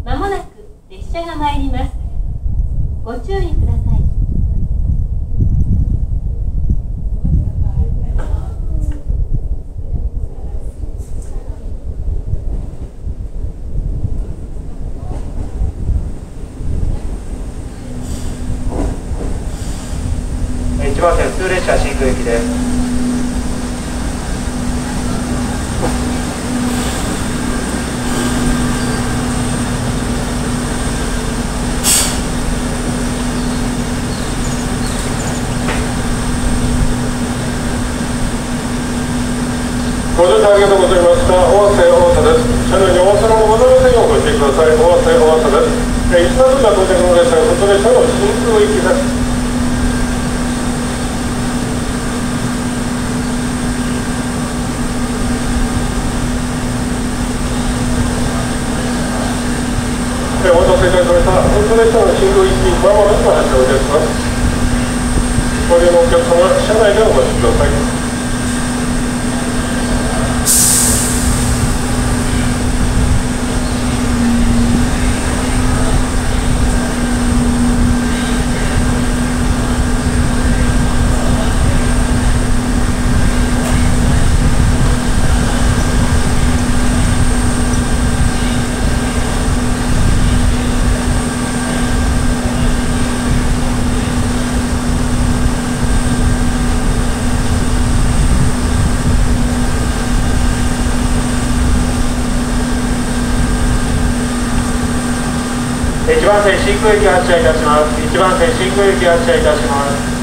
まもなく列車が参ります。ご注意ください。 1番線普通列車新宮行きです。 ご乗車ありがとうございました。尾鷲大田です。車内にお忘れ物ございませんようご注意ください。尾鷲大田です。一番乗り到着の列車、普通列車の新宮行きです。お待たせいたしました。普通列車の新宮行き、まもなく発車をいたします。ご利用のお客様、車内でお待ちください。 1番線新宮駅発車いたします。1番線新宮駅発車いたします。